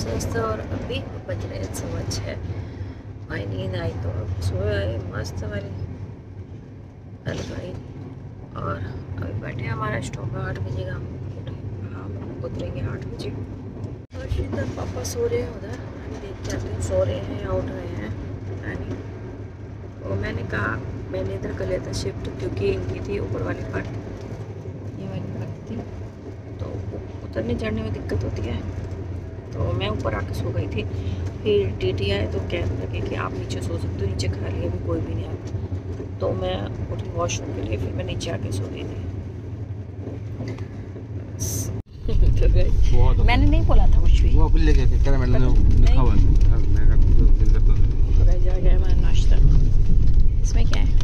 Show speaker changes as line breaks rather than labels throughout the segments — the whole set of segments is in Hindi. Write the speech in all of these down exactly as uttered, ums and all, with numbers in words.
दोस्तों और अभी बज रहे हैं सुबह छः। भाई नींद आई तो सोया है मस्त वाली अलगाई। और अभी बैठे हमारा स्टॉप है आठ बजे का, हम उठे हम उतरेंगे आठ बजे। और शीतल पापा सो रहे हैं उधर, मैं देख के आती हूँ सो रहे हैं या उठ रहे हैं यानी। और मैंने कहा मैंने इधर कर लिया था शिफ्ट क्योंकि इनकी थी ऊपर वाली पार्ट, ये वाली पार्ट थी तो उतरने चढ़ने में दिक्कत होती है, तो मैं ऊपर आके सो गई थी। फिर टीटी आए तो कहने लगे कि आप नीचे सो सकते हो, नीचे खा लिए अभी कोई भी नहीं आया, तो मैं उठी वॉशरूम के लिए, फिर मैं नीचे आके सो गई थी। तो मैंने नहीं बोला था कुछ भी,
वो अभी लेके क्या मैंने लिखा हुआ है, मैं का दिल करता हूं
तो जा गया हमारा नाश्ता। इसमें क्या है?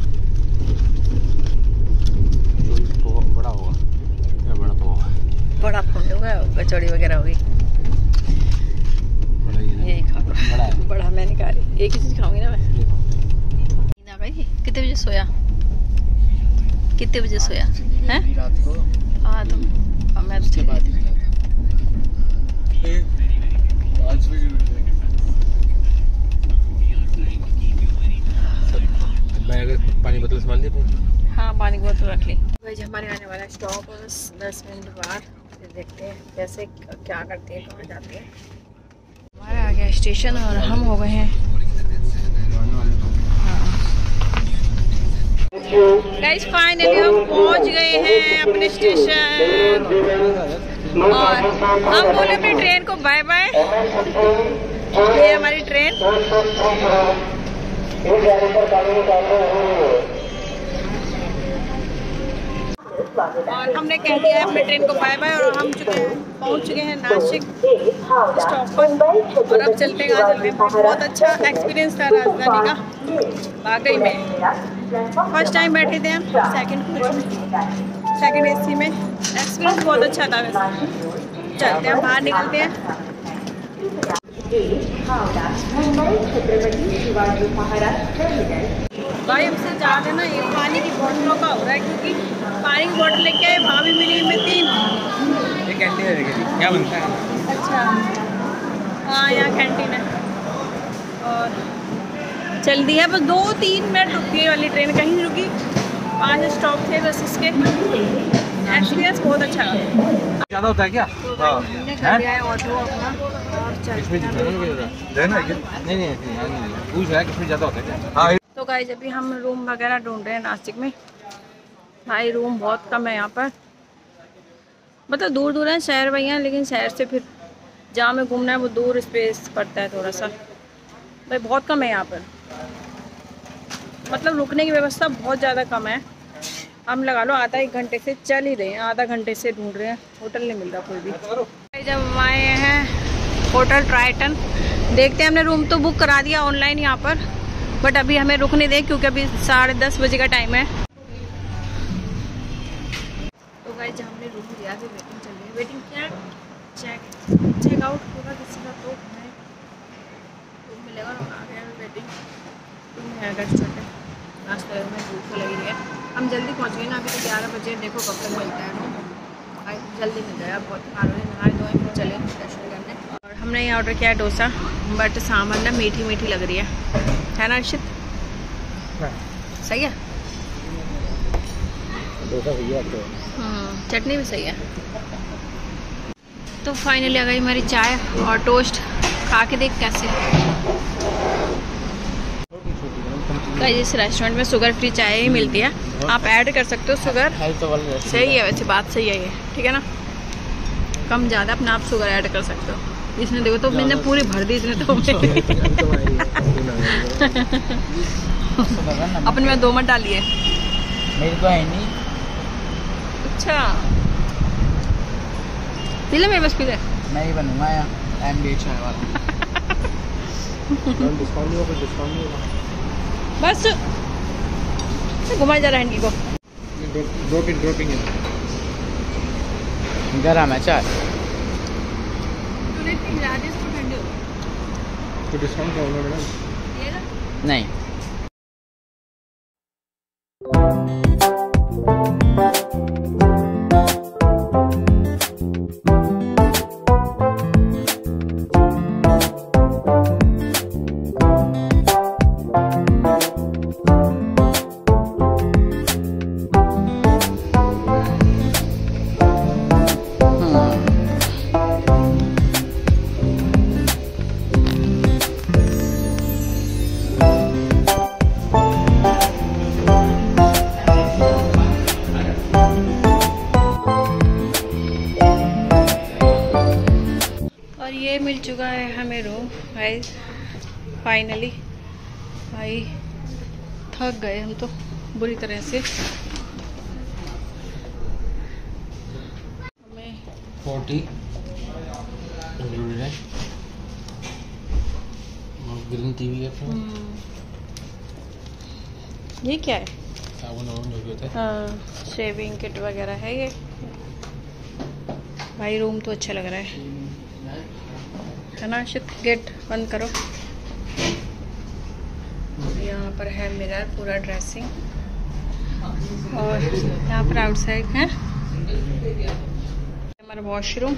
बहुत बड़ा होगा, क्या बड़ा पोहा,
बड़ा फोन होगा, कचौड़ी वगैरह होगी।
बड़ा ही
यही खा लो,
बड़ा है।
बड़ा मैं नहीं खा रही, एक ही चीज़ खाऊंगी ना मैं। नींद आ गई? कितने बजे सोया? कितने बजे सोया हैं?
रात को
हाँ तुम हाँ, मैं तो
बात ही था आज भी बैग पानी बोतल संभाल ली।
हाँ पानी की बोतल रख ली। भाई हमारे आने वाला स्टॉप है बस दस मिनट बाद, फिर देखते हैं कैसे क्या करते हैं, कहाँ जाते हैं। हमारा आ गया स्टेशन और हम हो गए हैं। गाइस फाइनली हम पहुंच गए हैं अपने स्टेशन और हम बोले अपनी ट्रेन को बाय बाय। ये हमारी ट्रेन और हमने कह दिया है अपनी ट्रेन को बाय बाय और हम चुके हैं पहुंच चुके हैं नासिक स्टॉप पर। और अब चलते हैं कहाँ चलते हैं। बहुत अच्छा एक्सपीरियंस था राजधानी का वाकई में। फर्स्ट टाइम बैठे थे हम सेकंड कोच में, सेकंड एसी में। एक्सपीरियंस बहुत अच्छा था वैसे। चलते हैं बाहर निकलते हैं। भाई हमसे ज़्यादा ना ये पानी की बोतलों का हो रहा है क्योंकि पानी की बोतल लेके आए, वहाँ भी मिली हमें तीन।
ये कैंटीन है, क्या बनता है?
अच्छा हाँ यहाँ कैंटीन है और चल दी है बस दो तीन मिनट रुकी है वाली ट्रेन, कहीं रुकी। पांच स्टॉप थे बस इसके। एक्सपीरियंस बहुत अच्छा रहा।
ज़्यादा होता है क्या?
तो हमने कर लिया है ऑटो अपना और
किसमें जितना नहीं नहीं पूछ रहा है किसमें ज़्यादा होता है क्या?
तो गाइस अभी हम रूम वगैरह ढूंढ रहे हैं नासिक में। भाई रूम बहुत कम है यहाँ पर, मतलब दूर दूर है शहर भैया, लेकिन शहर से फिर जहाँ में घूमना है वो दूर स्पेस पड़ता है थोड़ा सा। भाई बहुत कम है यहाँ पर, मतलब रुकने की व्यवस्था बहुत ज़्यादा कम है। हम लगा लो आधा एक घंटे से चल ही रहे हैं, आधा घंटे से ढूंढ रहे हैं, होटल नहीं मिल रहा कोई भी। जब हम आए हैं होटल ट्राइटन, देखते हैं। हमने रूम तो बुक करा दिया ऑनलाइन यहाँ पर, बट अभी हमें रुकने दें क्योंकि अभी साढ़े दस बजे का टाइम है। तो गाइस जब हमने रूम लिया तो वेटिंग चल रही है। वेटिंग क्या चेक चेकआउट होगा किसी का तो हमें रूम मिलेगा। आ गया वेटिंग रूम है रेस्टोरेंट है। नाश्ते में भूख लगी रही है, हम जल्दी पहुँच गए ना, अभी तो ग्यारह बजे। देखो कब तक मिलता है रूम, भाई जल्दी मिल जाएगा। बहुत खा रहे नहाए धोए फिर चले दर्शन करने। और हमने यहाँ ऑर्डर किया है डोसा, बट सामान ना मीठी मीठी लग रही है है ना अर्षित? सही है
डोसा सही है तो
चटनी भी सही है। तो फाइनली आ गई हमारी चाय और टोस्ट, खा के देख कैसे। इस रेस्टोरेंट में शुगर फ्री चाय ही मिलती है, आप ऐड कर सकते हो शुगर। सही है वैसे, बात सही है ये, ठीक है ना। कम ज़्यादा अपना आप शुगर ऐड कर सकते हो। इसने देखो तो मैंने पूरी भर दी इसने तो अपने में दो मत डालिए,
मेरी तो है नहीं।
अच्छा पी ले, मेरे बस पी ले।
मैं ही बनूंगा यहाँ एम बी एच चाय वाला। डिस्काउंट नहीं होगा, डिस्काउंट नहीं होगा
बस घुमा जा रहा है इनकी को।
ड्रॉपिंग ड्रॉपिंग गरम है चाय तो डिस्काउंट क्या होगा मैडम? नहीं
मिल चुका है हमें रूम भाई फाइनली। भाई थक गए हम तो बुरी तरह से। हमें
फोर्टी है ग्रीन टीवी है।
ये क्या है?
साबुन वाबुन जो भी होता है।
हाँ शेविंग किट वगैरह है ये। भाई रूम तो अच्छा लग रहा है है ना अर्शित? गेट बंद करो। यहाँ पर है मिरर पूरा ड्रेसिंग और यहाँ पर आउटसाइड है हमारा वॉशरूम।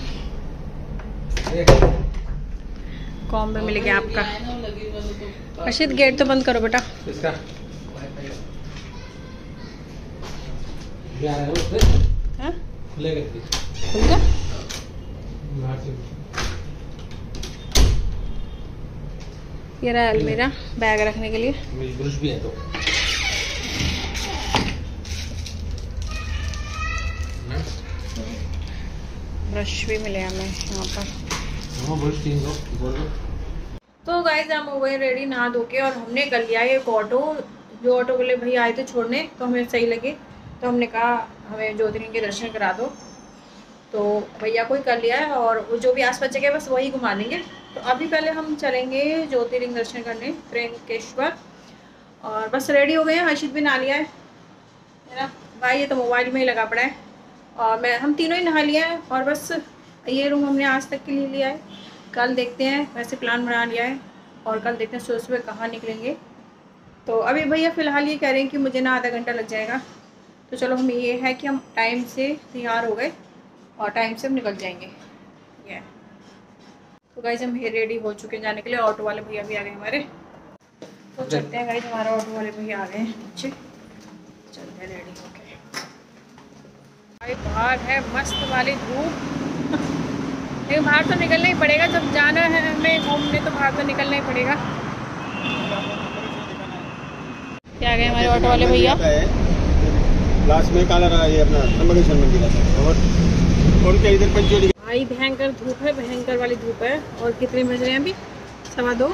कॉम्बो मिलेगा आपका। अर्शित गेट तो बंद करो बेटा।
इसका
हाँ
खुलेगा
खुल गया। ये रहा अलमीरा बैग रखने के लिए।
ब्रश भी है तो
ब्रश भी मिले हमें यहाँ पर।
ब्रश तीन दो बोल दो।
तो गाइस हम हो गए रेडी नहा धो के और हमने कर लिया एक ऑटो। जो ऑटो वाले भैया आए थे छोड़ने तो हमें सही लगे तो हमने कहा हमें ज्योतिर्लिंग के दर्शन करा दो। तो भैया को ही कर लिया है और वो जो भी आसपास जगह बस वही घुमा देंगे। तो अभी पहले हम चलेंगे ज्योतिर्लिंग दर्शन करने त्र्यंबकेश्वर। और बस रेडी हो गए हैं। हर्षित भी नहा लिया है मेरा भाई। ये तो मोबाइल में ही लगा पड़ा है और मैं हम तीनों ही नहा लिया है। और बस ये रूम हमने आज तक के लिए लिया है। कल देखते हैं, वैसे प्लान बना लिया है और कल देखते हैं सुबह सुबह कहाँ निकलेंगे। तो अभी भैया फ़िलहाल ये कह रहे हैं कि मुझे ना आधा घंटा लग जाएगा। तो चलो हम ये है कि हम टाइम से तैयार हो गए और टाइम से हम निकल जाएंगे। ये तो गाइस हम रेडी हो चुके हैं जाने के लिए। ऑटो वाले भैया भी आ गए हमारे। तो चलते हैं गाइस, हमारा ऑटो वाले भैया आ गए हैं नीचे। चलते हैं रेडी होके। भाई बाहर है मस्त वाली धूप। लेकिन बाहर तो निकलना ही पड़ेगा। जब जाना है हमें घूमने तो बाहर तो निकलना ही पड़ेगा। क्या गए हमारे ऑटो वाले भैया।
लास्ट में काला रहा ये अपना त्र्यंबकेश्वर मंदिर है और और क्या इधर पंचोली।
भाई भयंकर धूप है, भयंकर वाली धूप है। और कितने बज रहे हैं अभी? सवा दो।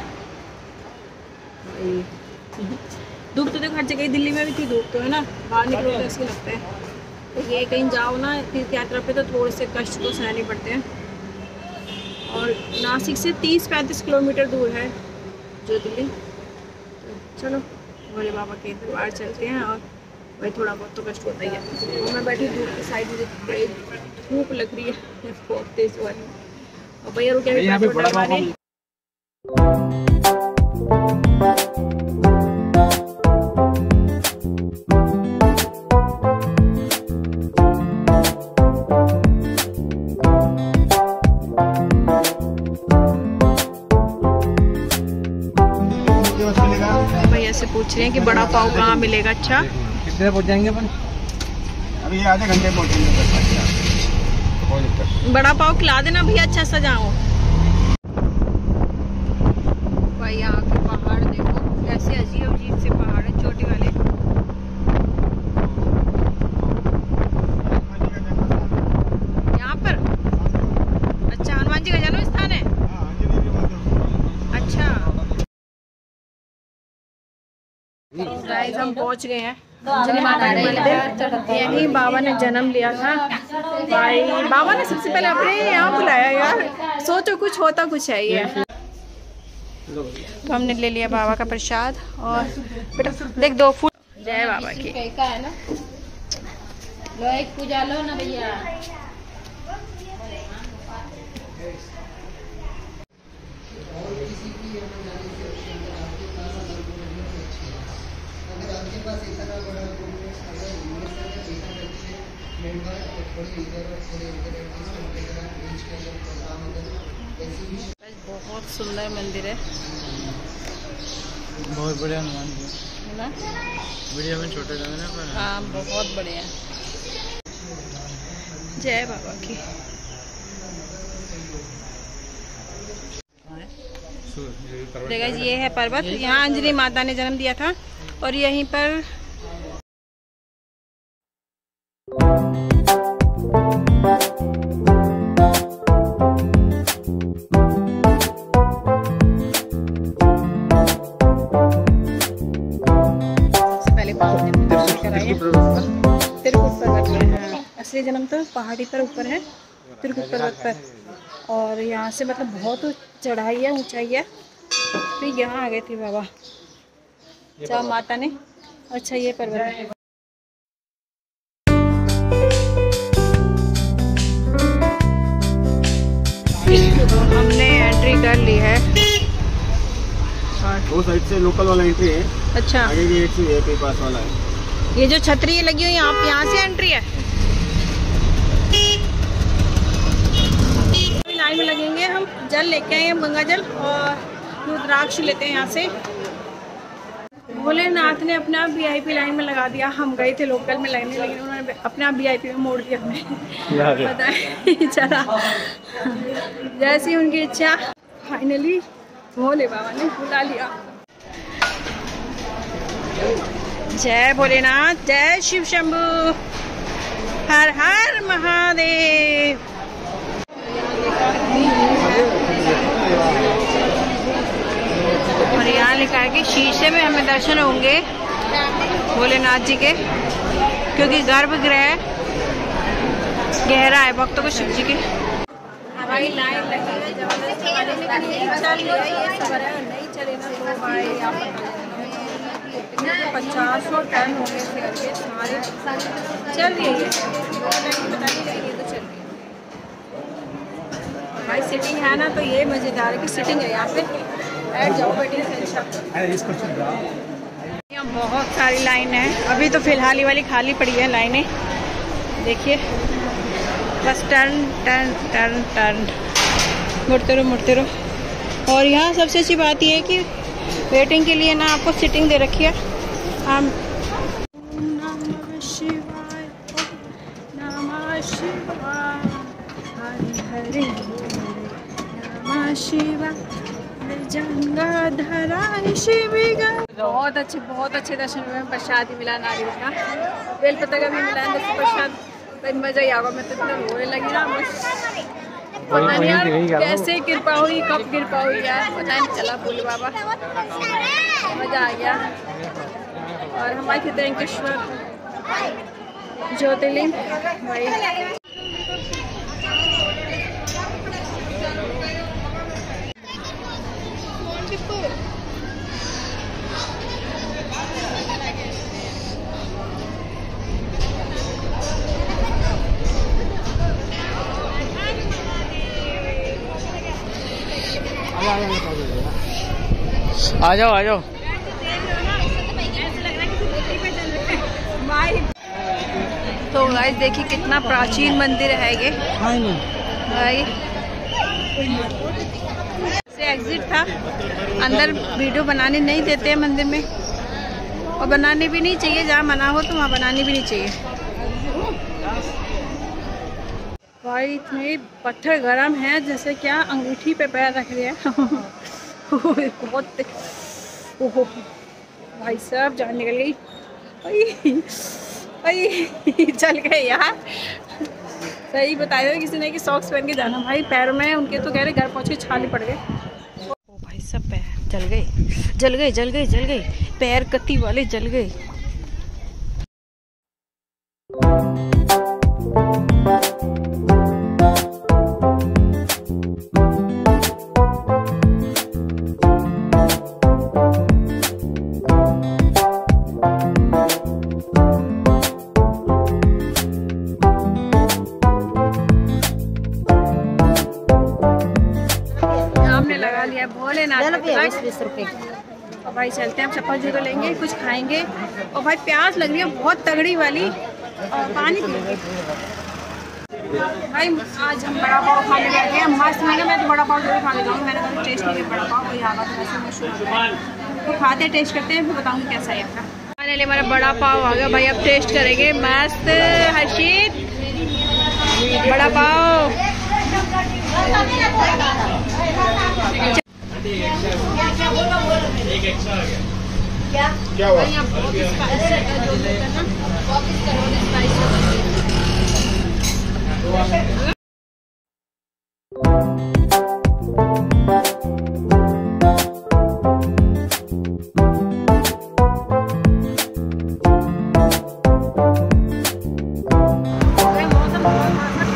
धूप तो देखो हर जगह, दिल्ली में भी थी धूप तो है ना। बाहर निकलो तो ऐसे लगता है। तो ये कहीं जाओ ना तीर्थ यात्रा पे तो थोड़े से कष्ट तो सहने पड़ते हैं। और नासिक से तीस पैंतीस किलोमीटर दूर है ज्योतिर्लिंग। तो चलो भोले बाबा के दरबार चलते हैं। और भाई थोड़ा बहुत तो कष्ट होता ही है। और मैं बैठी धूप की साइड, मुझे बड़ी धूप लग रही है बहुत तेज वाली। और भैया रुके भी भैया से पूछ रहे हैं कि बड़ा पाव कहाँ मिलेगा। अच्छा
कितने पहुंच जाएंगे अपन?
अभी आधे घंटे पहुंचेंगे।
बड़ा पाव खिला देना भैया अच्छा सा जाओ। भाई यहाँ के पहाड़ देखो कैसे अजीब अजीब से पहाड़ है छोटे वाले। यहाँ पर अच्छा हनुमान जी का जन्म स्थान है। अच्छा गाइस हम पहुँच गए हैं अंजलि माता के मंदिर। यही बाबा ने जन्म लिया था। भाई बाबा ने सबसे पहले अपने यहाँ बुलाया यार। सोचो कुछ होता कुछ है ये। तो हमने ले लिया बाबा का प्रसाद। और बेटा देख दो फूल। जय बाबा की।
है ना लो एक पूजा लो ना भैया।
बहुत सुंदर मंदिर है।
बहुत बढ़िया हनुमान जी
है ना।
वीडियो में छोटे जाने ना पर
हाँ बहुत बढ़िया। जय बाबा की। देखा ये है पर्वत। यहाँ अंजलि माता ने जन्म दिया था। और यहीं पर
पहाड़ी पर ऊपर है त्रिकुट पर्वत पर, और यहाँ से मतलब बहुत चढ़ाई है, ऊंचाई है। तो यहाँ आ गए थे बाबा जहाँ माता ने। अच्छा ये पर्वत है। हमने एंट्री कर ली है।
वो साइड से लोकल वाला एंट्री है।
अच्छा
आगे भी एक से पास वाला है।
ये जो छतरी लगी हुई आप यहाँ से एंट्री है। लाइन में लगेंगे हम, जल लेके आए गंगा जल और रुद्राक्ष लेते हैं यहाँ से। भोलेनाथ ने अपने आप वीआईपी लाइन में लगा दिया। हम गए थे लोकल में लगने, लेकिन उन्होंने अपने आप वीआईपी में मोड़ दिया हमें। पता है चला जैसी उनकी इच्छा। फाइनली भोले बाबा ने बुला लिया। जय भोलेनाथ, जय शिव शंभू, हर हर महादेव। और यहाँ लिखा है कि शीशे में हमें दर्शन होंगे भोलेनाथ जी के, क्योंकि गर्भगृह गहरा है भक्तों को शिव जी के। भाई लाइन लगी है जबरदस्त, चल रही है ये सबर है, नहीं चले ना तो भाई आप पचास सौ टन हो गए शेयर के सारे। चल रही है ये, पता नहीं लगी तो चल रही है भाई। सिटिंग है ना तो ये मज़ेदार है कि सिटिंग है यहाँ पे, बैठ जाओ बेटी। यहाँ बहुत सारी लाइन है। अभी तो फिलहाल ये वाली खाली पड़ी है लाइनें, देखिए बस टर्न टर्न टर्न टर्न मुड़ते रहो मुड़ते रहो। और यहाँ सबसे अच्छी बात यह है कि वेटिंग के लिए ना आपको सिटिंग दे रखी है। हम नमः शिवाय नमः शिवाय हरि हरि नमः शिवाय जंगाधरा शिविगा। बहुत अच्छे बहुत अच्छे दर्शन हुए। प्रसाद भी मिला नारियल का, बेलपत्र का भी मिला है प्रसाद। मजा ही आगा। मैं तो इतना रोने लगी ना, बस पता नहीं यार कैसे कृपा हुई, कब कृपा हुई यार पता नहीं चला। भोले बाबा मजा आ गया। और हमारे खिद्रंकेश्वर ज्योतिर्लिंग भाई
आ जाओ आ जाओ।
तो गाइस देखिए कितना प्राचीन मंदिर है ये भाई। से एग्जिट था, अंदर वीडियो बनाने नहीं देते हैं मंदिर में, और बनाने भी नहीं चाहिए। जहाँ मना हो तो वहाँ बनानी भी नहीं चाहिए। भाई इतने पत्थर गरम है जैसे क्या अंगूठी पे पैर रख रहे हैं। बहुत ओहो भाई साहब जान निकल गई। भाई चल गए यार। सही बताया किसी ने कि सॉक्स पहन के जाना। भाई पैरों में उनके तो कह रहे घर पहुँच के छाले पड़ गए। ओ भाई सब पैर जल गए जल गए जल गए जल गए पैर कत्ती वाले जल गए। बीस रुपए। और भाई चलते हैं, हम चप्पल जूते लेंगे, कुछ खाएंगे। और भाई प्यास लग रही है बहुत तगड़ी वाली, और पानी पिएंगे। भाई आज हम बड़ा पाव खाने बैठे हैं। मस्त मैंने मैं तो बड़ा पाव जरूर खा लेता हूँ। मैंने कहा टेस्ट नहीं किया बड़ा पाव, और यहाँ का वैसे मशहूर है तो खाते हैं, टेस्ट करते हैं, फिर बताऊँगी कैसा है आपका। खाने लिए हमारा बड़ा पाव आ गया भाई, अब टेस्ट करेंगे। मस्त हर्षित बड़ा पाव। क्या क्या हुआ? यहाँ बहुत स्पाइसी है, जो भी करना वापस करो स्पाइसी। मौसम बहुत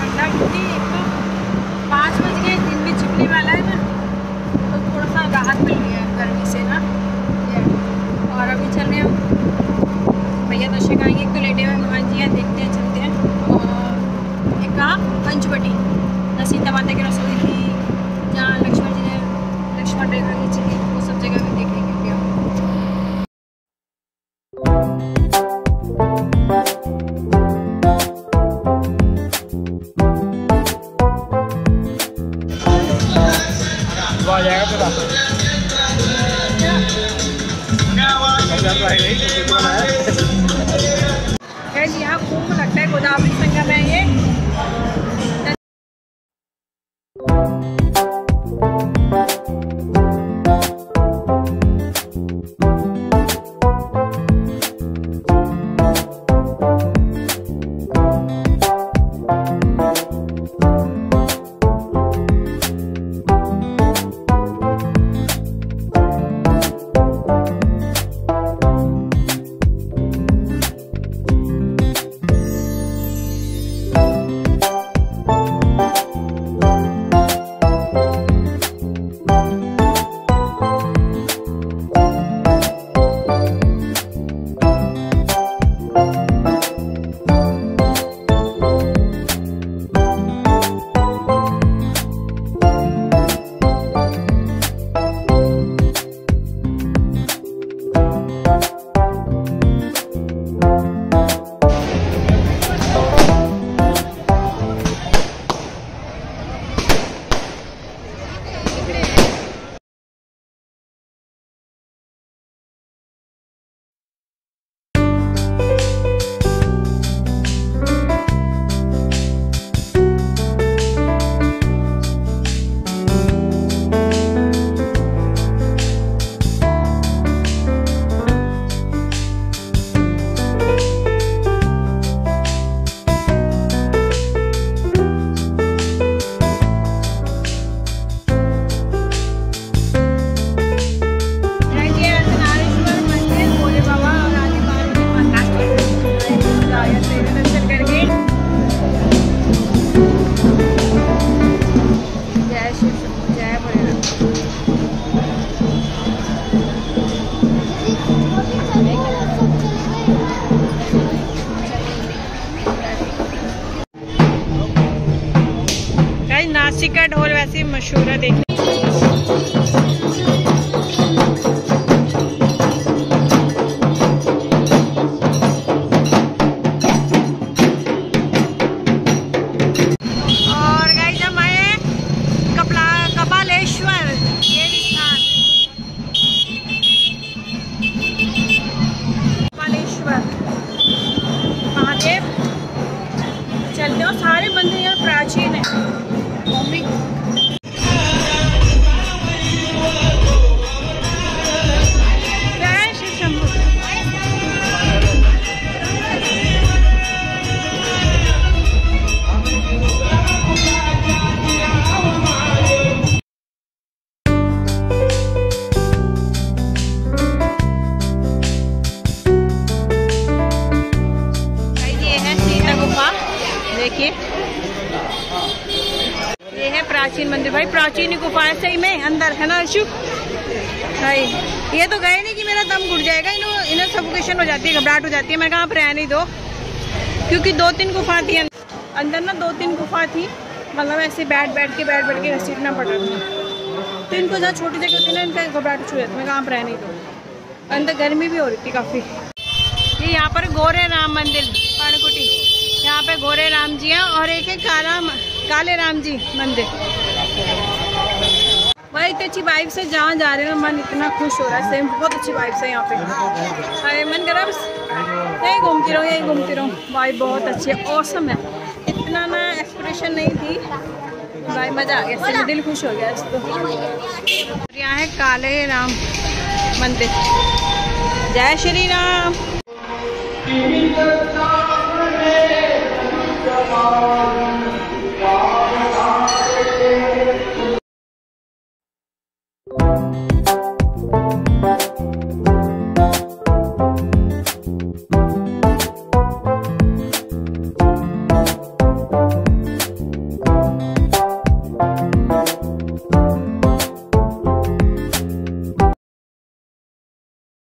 पंचवटी, जहाँ सीता माता की रसोई थी, जहाँ लक्ष्मण जी ने लक्ष्मण रेखा खींची थी, वो सब जगह भी देखेंगे क्या।
आ जाएगा तेरा
यहाँ कुंभ लगता है, गोदावरी संगम है ये। नासिक का ढोल वैसे ही मशहूर है देखने। और गाइस हम आए कपला कपालेश्वर, ये भी स्थान कपालेश्वर महादेव। चलते हो, सारे मंदिर यहाँ प्राचीन है। मम्मी जय श्री शंभू। ये है सीता गुफा, देखिए ये है प्राचीन मंदिर। भाई प्राचीन गुफा है सही में, अंदर है ना अर्शु भाई। ये तो गए नहीं कि मेरा दम घुट जाएगा, इन्हें इन्हें सफोकेशन हो जाती है, घबराहट हो जाती है। मैं कहाँ पर रहने दो, क्योंकि दो तीन गुफा थी अंदर ना, दो तीन गुफा थी, मतलब ऐसे बैठ बैठ के बैठ बैठ के घसीटना पड़ रहा था। तो इनको जहाँ छोटी जगह होती है ना, इनका घबराहट हो जाती है। मैं कहाँ पर रहने दो, अंदर गर्मी भी हो रही थी काफ़ी। ये यहाँ पर गोरे राम मंदिर पाणकुटी, यहाँ पे गोरे राम जी हैं, और एक है काला काले राम जी मंदिर। भाई इतनी अच्छी वाइब से जहाँ जा रहे हैं ना, मन इतना खुश हो रहा है, सेम बहुत अच्छी वाइब से यहाँ पे। अरे मन करा बस यही घूमती रहूँ यही घूमती रहूँ। वाइब बहुत अच्छी है, ऑसम है। इतना ना एक्सप्रेशन नहीं थी भाई, मज़ा आ गया, इससे दिल खुश हो गया इसको। यहाँ है काले राम मंदिर। जय श्री राम।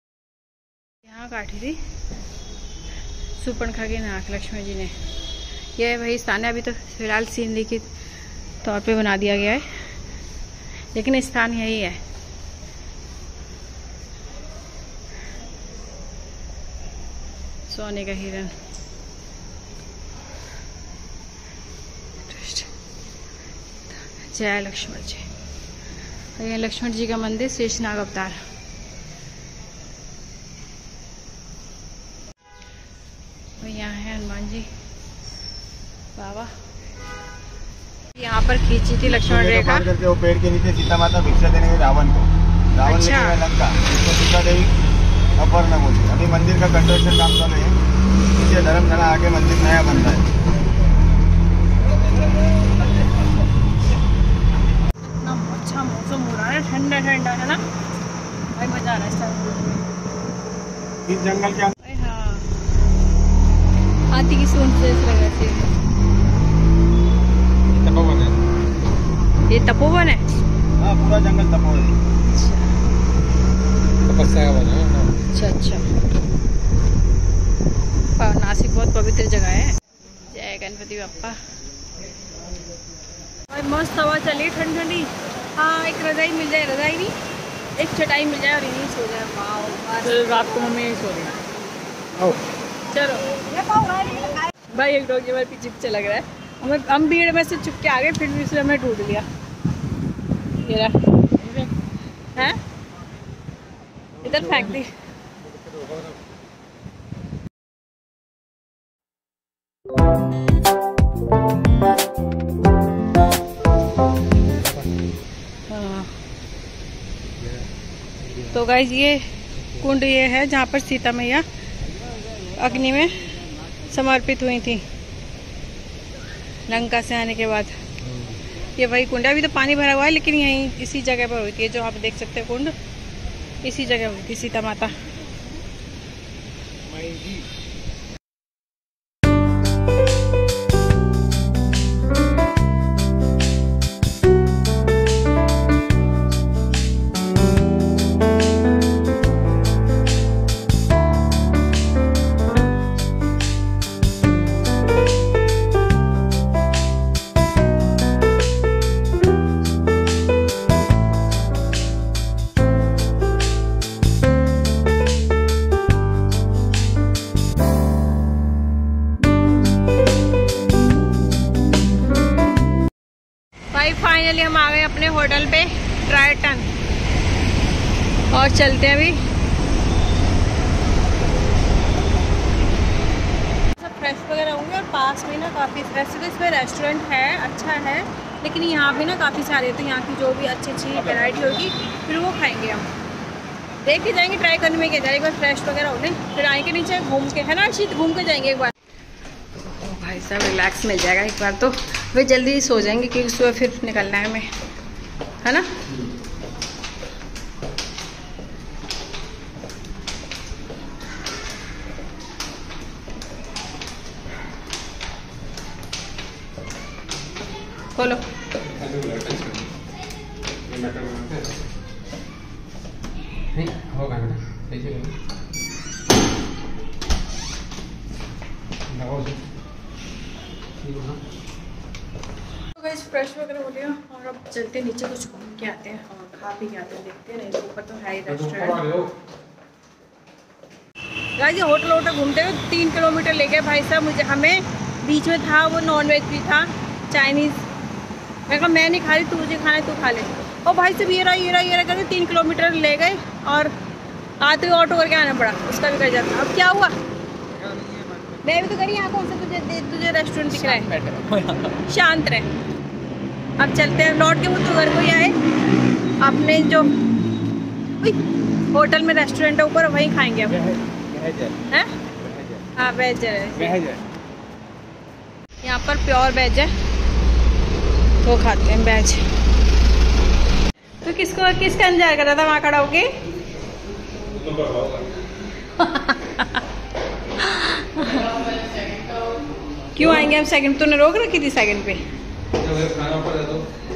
यहाँ काटी थी सुपर्णखा की नाक लक्ष्मण जी ने। ये वही स्थान है, अभी तो फिलहाल सीनरी के तौर पे बना दिया गया है, लेकिन स्थान यही है। सोने का हिरन। जय लक्ष्मण जी। और ये लक्ष्मण जी का मंदिर, शेषनाग अवतार। और यहाँ है हनुमान जी बाबा। यहाँ पर खींची थी लक्ष्मण रेखा
करके वो पेड़ के नीचे सीता माता भिक्षा देने गए रावण को। रावण
अच्छा।
लेके गए लंका, तो सीता देवी अपहरण होती। अभी मंदिर का कंस्ट्रक्शन काम चल रहे हैं, पीछे धर्मशाला आगे मंदिर नया बन रहा है।
इतना अच्छा मौसम हो रहा है, ठंडा ठंडा है ना भाई, मजा आ रहा है इस टाइम।
इस जंगल के अंदर
हाँ, हाथी की सूंड से लग रही है।
तपोवन है,
ये तपोवन है।
हाँ, पूरा जंगल तपोवन है।
तपस्या का वन है।
अच्छा अच्छा। और नासिक बहुत पवित्र जगह है। जय गणपति बप्पा। और मस्त हवा चली ठंडी ठंडी। हाँ, एक रजाई मिल जाए, रजाई नहीं, एक चटाई मिल जाए और यहीं सो जाए। वाह,
रात को मम्मी यही सो रही है।
चलो भाई, एक डॉग हमारे पीछे पीछे लग रहा है। हमें हम भीड़ में से चुप के आ गए, फिर भी उसने हमें ढूंढ लिया। ये रहा है, इधर फेंक दी। हाँ। तो गाइस, ये कुंड ये है जहाँ पर सीता मैया अग्नि में समर्पित हुई थी लंका से आने के बाद। ये वही कुंड है। अभी तो पानी भरा हुआ है, लेकिन यहीं इसी जगह पर हुई थी, जो आप देख सकते हैं कुंड, इसी जगह हुई थी सीता माता। फाइनली हम आ गए अपने होटल पे, ट्रायटन, और चलते हैं अभी। सब फ्रेश वगैरह होंगे, और पास में ना काफ़ी, वैसे तो इसमें रेस्टोरेंट है, अच्छा है, लेकिन यहाँ पे ना काफ़ी सारे, तो यहाँ की जो भी अच्छी अच्छी वैरायटी होगी फिर वो खाएंगे हम। देख के जाएंगे, ट्राई करने में क्या जाए, एक बार फ्रेश वगैरह होने, फिर आएंगे नीचे घूम के, है ना शीत, घूम के जाएंगे एक बार। भाई साहब रिलैक्स मिल जाएगा एक बार, तो वे जल्दी ही सो जाएंगे क्योंकि सुबह फिर निकलना है हमें, है ना। खोलो।
नहीं होगा बेटा, ऐसे करो।
फ्रेश वगैरह हो गया, और अब चलते नीचे कुछ घूम के आते हैं और खा पी के आते हैं, देखते हैं। नहीं तो ऊपर तो है ही रेस्टोरेंट। गाइस, ये होटल होटल घूमते हुए तीन किलोमीटर ले गए भाई साहब मुझे, हमें बीच में था वो नॉन वेज भी था, चाइनीज़। मैं कहा मैं नहीं खा रही, तू मुझे खाना है तू खा ले। और भाई साहब ये रहा ये रहा ये रहा करके तीन किलोमीटर ले गए, और आते हुए ऑटो करके आना पड़ा, उसका भी कर जाता। अब क्या हुआ, मैं भी तो करी, यहाँ कौन सा तुझे तुझे रेस्टोरेंट दिख रहा है, शांत रहे। अब चलते हैं लौट के, वो तो घर को ही आए, अपने जो होटल में रेस्टोरेंट है ऊपर, वहीं खाएंगे अब। हैं? हाँ, वेज है यहाँ पर, प्योर वेज है, तो खाते हैं वेज। तो किसको किसका इंतजार कर रहा था वहाँ खड़ा होके? क्यों आएंगे हम सेकंड? तूने रोक रखी थी सेकंड पे।
खाना ऊपर दे दो।